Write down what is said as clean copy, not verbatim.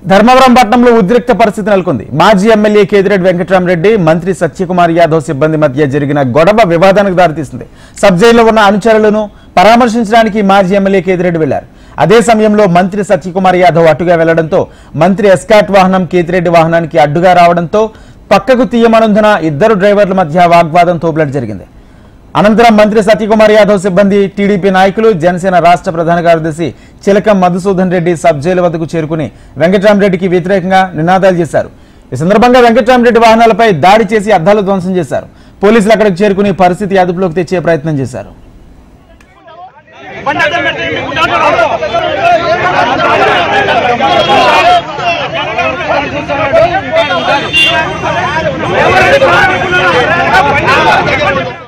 ధర్మవరం పట్టణంలో ఉద్రిక్త పరిస్థితి నెలకొంది. మాజీ ఎమ్మెల్యే కేతిరెడ్డి వెంకటరామరెడ్డి, మంత్రి సత్యకుమార్ యాదవ్ సిబ్బంది మధ్య జరిగిన గొడవ వివాదానికి దారితీసింది. సబ్ జైల్లో ఉన్న అనుచరులను పరామర్శించడానికి మాజీ ఎమ్మెల్యే కేతిరెడ్డి వెళ్లారు. అదే సమయంలో మంత్రి సత్యకుమార్ యాదవ్ అడ్డుగా వెళ్లడంతో మంత్రి ఎస్కాట్ వాహనం కేతిరెడ్డి వాహనానికి అడ్డుగా రావడంతో పక్కకు తీయమనందున ఇద్దరు డ్రైవర్ల మధ్య వాగ్వాదం తోపులాట జరిగింది. అనంతరం మంత్రి సత్యకుమార్ యాదవ్ సిబ్బంది, టీడీపీ నాయకులు, జనసేన రాష్ట్ర ప్రధాన కార్యదర్శి చిలకం మధుసూదన్ రెడ్డి సబ్ జైలు వద్దకు చేరుకుని వెంకటరామరెడ్డికి వ్యతిరేకంగా నినాదాలు చేశారు. ఈ సందర్భంగా వెంకటరామరెడ్డి వాహనాలపై దాడి చేసి అద్దాలు ధ్వంసం చేశారు. పోలీసులు అక్కడికి చేరుకుని పరిస్థితి అదుపులోకి తెచ్చే ప్రయత్నం చేశారు. ఎవరు